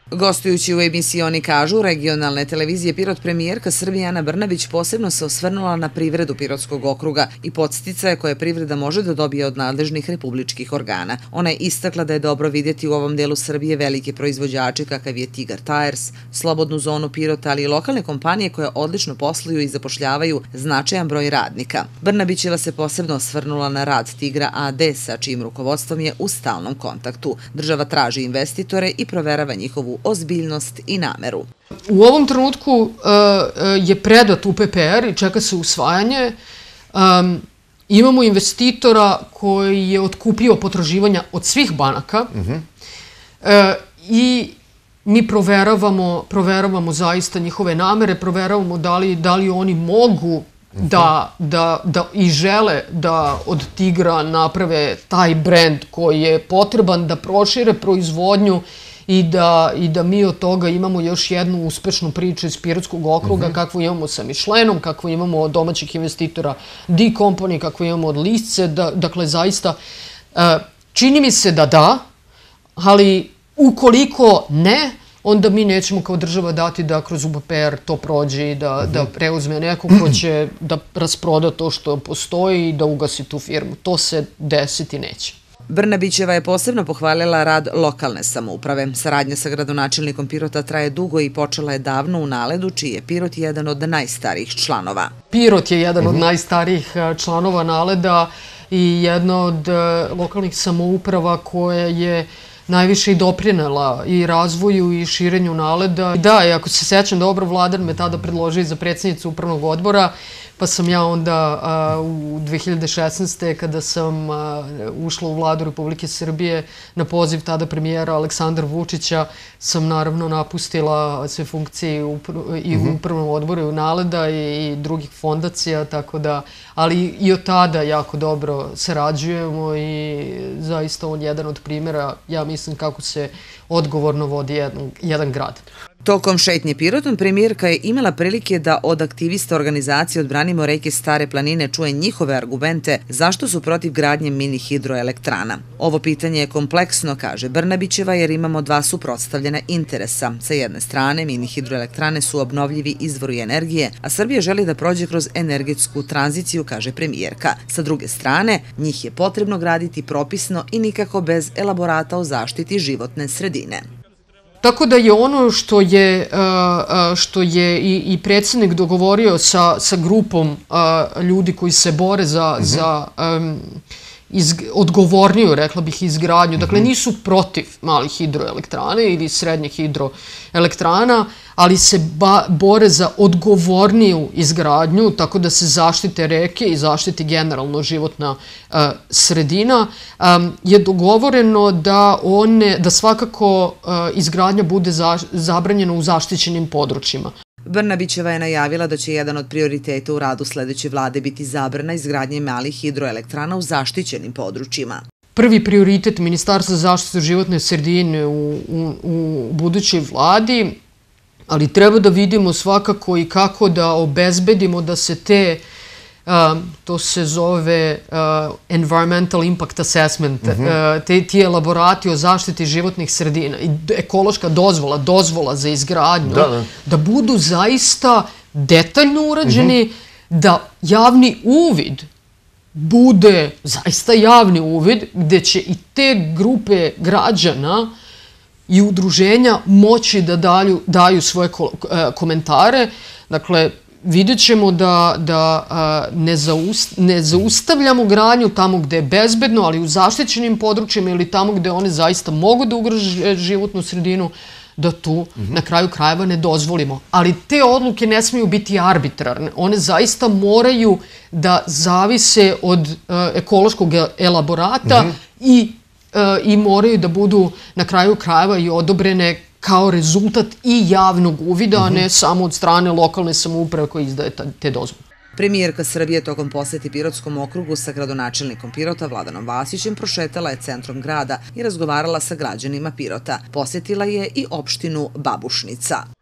Gostujući u emisiji Oni kažu, regionalne televizije Pirot, premijerka Srbije Ana Brnabić posebno se osvrnula na privredu Pirotskog okruga i podsticaje koje privreda može da dobije od nadležnih republičkih organa. Ona je istakla da je dobro vidjeti u ovom delu Srbije velike proizvođače kakav je Tigar Tires, Slobodnu zonu Pirota, ali i lokalne kompanije koje odlično posluju i zapošljavaju značajan broj radnika. Brnabićeva se posebno osvrnula na rad Tigra AD, sa čijim rukovodstvom je u stalnom kontaktu. Država traži investitore i proverava njihovu ozbiljnost i nameru. U ovom trenutku je predat UPPR i čeka se usvajanje. Imamo investitora koji je otkupio potraživanja od svih banaka i mi proveravamo zaista njihove namere, proveravamo da li oni mogu da i žele da od Tigra naprave taj brend koji je potreban, da prošire proizvodnju i da mi od toga imamo još jednu uspešnu priču iz Pirotskog okruga, kakvu imamo sa Michelinom, kakvu imamo od domaćih investitora D-Company, kakvu imamo od Lisce. Dakle, zaista, čini mi se da, ali ukoliko ne, onda mi nećemo kao država dati da kroz UPPR to prođe i da preuzme neko ko će da rasproda to što postoji i da ugasi tu firmu. To se desiti neće. Brnabićeva je posebno pohvalila rad lokalne samouprave. Saradnja sa gradonačelnikom Pirota traje dugo i počela je davno u Naledu, čiji je Pirot jedan od najstarijih članova. Pirot je jedan od najstarijih članova Naleda i jedna od lokalnih samouprava koja je najviše i doprinela i razvoju i širenju Naleda. Da, i ako se sećam dobro, Vladan me tada predložio za predsjednicu upravnog odbora, pa sam ja onda u 2016. kada sam ušla u Vladu Republike Srbije na poziv tada premijera Aleksandra Vučića, sam naravno napustila sve funkcije i u upravnom odboru Naleda i drugih fondacija, tako da, ali i od tada jako dobro sarađujemo i zaista on je jedan od primjera, ja mislim, kako se odgovorno vodi jedan grad. Tokom šetnje Pirotom premijerka je imala prilike da od aktivista organizacije Odbranimo reke Stare planine čuje njihove argumente zašto su protiv gradnje mini hidroelektrana. Ovo pitanje je kompleksno, kaže Brnabićeva, jer imamo dva suprotstavljena interesa. Sa jedne strane, mini hidroelektrane su obnovljivi izvori energije, a Srbija želi da prođe kroz energetsku tranziciju, kaže premijerka. Sa druge strane, njih je potrebno graditi propisno i nikako bez elaborata o zaštiti životne sredine. Tako da je ono što je i predsjednik dogovorio sa grupom ljudi koji se bore za odgovorniju, rekla bih, izgradnju. Dakle, nisu protiv malih hidroelektrane ili srednjih hidroelektrana, ali se bore za odgovorniju izgradnju, tako da se zaštite reke i zaštiti generalno životna sredina. Je dogovoreno da svakako izgradnja bude zabranjena u zaštićenim područjima. Brnabićeva je najavila da će jedan od prioriteta u radu sledeće vlade biti zabrana izgradnje malih hidroelektrana u zaštićenim područjima. Prvi prioritet Ministarstva za zaštitu životne sredine u budućoj vladi, ali treba da vidimo svakako i kako da obezbedimo da se to se zove environmental impact assessment, ti elaborati o zaštiti životnih sredina i ekološka dozvola za izgradnju, da budu zaista detaljno urađeni, da javni uvid bude zaista javni uvid, gde će i te grupe građana i udruženja moći da daju svoje komentare. Dakle, vidjet ćemo da ne zaustavljamo gradnju tamo gde je bezbedno, ali u zaštićenim područjima ili tamo gde one zaista mogu da ugrože životnu sredinu, da tu na kraju krajeva ne dozvolimo. Ali te odluke ne smiju biti arbitrarne. One zaista moraju da zavise od ekološkog elaborata i moraju da budu na kraju krajeva i odobrene kao rezultat i javnog uvida, a ne samo od strane lokalne samouprave koja izdaje te dozvole. Premijerka Srbije tokom poseti Pirotskom okrugu sa gradonačelnikom Pirota Vladanom Vasićem prošetala je centrom grada i razgovarala sa građanima Pirota. Posjetila je i opštinu Babušnica.